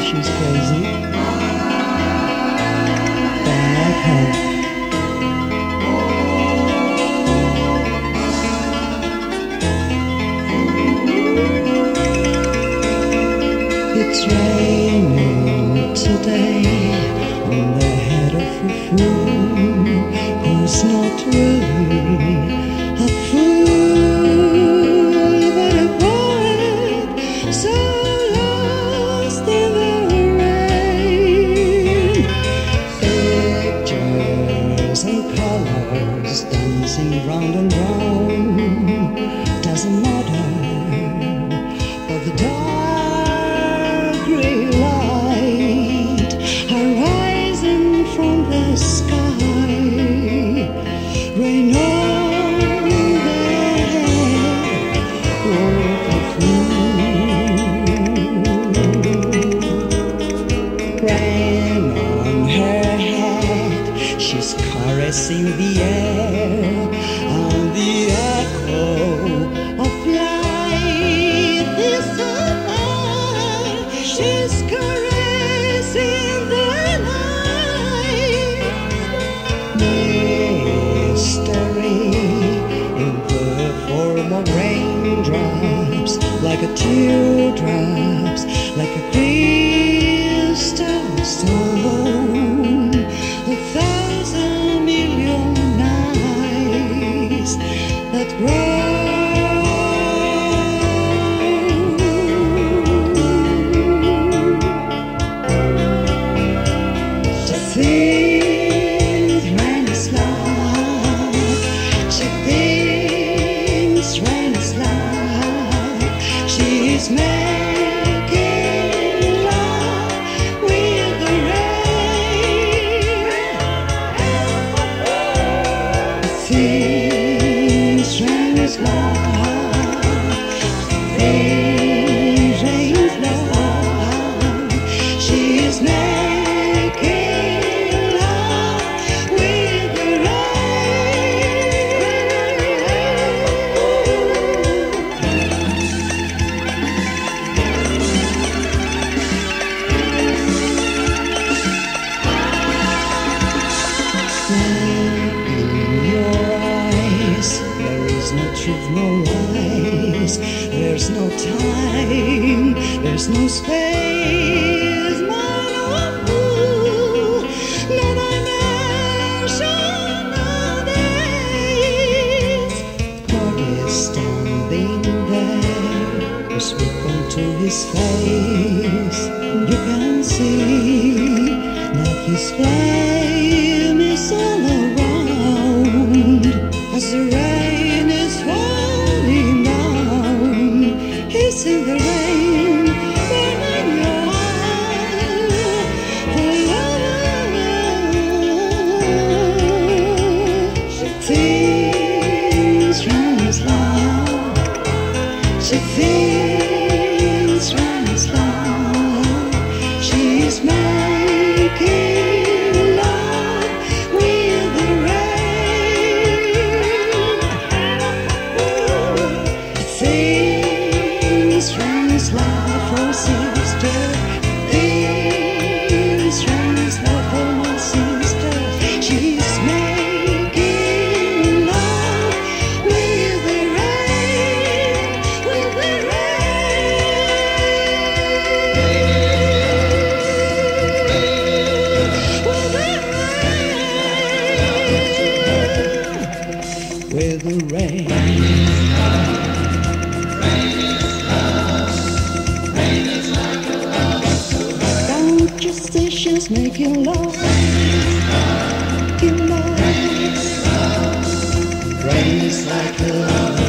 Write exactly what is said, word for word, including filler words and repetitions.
she's crazy. But I like her. It's raining today on the head of a fool who's not really a fool, but a poet so lost in the rain. Pictures and colors dancing round and round, doesn't matter, but the dark light arising from the sky, rain on their head, work of fool. Rain on her head, she's caressing the air, and the echo of light is so high, she's caressing the night. Mystery in the form of raindrops, like a teardrops, like a crystal stone, a thousand million eyes that grow. She thinks rain is love. She thinks rain is love. She's making love with the rain. Thinks rain is love. Thinks rain is love. She's making love with the in your eyes, there is no truth, no lies. There's no time, there's no space, no fool, no dimension, no days. God is standing there, as we come to his face. You can see that his flame is all around, as the rain is falling down. He's in the rain, burning your eyes for love. She thinks rain is love. She thinks rain is love. She's making love with the rain. Things rain is love for sister. Things rain is love for my sister. She's making love with the rain, with the rain, with the rain. Don't you see she's making love? Making love. Rain is like a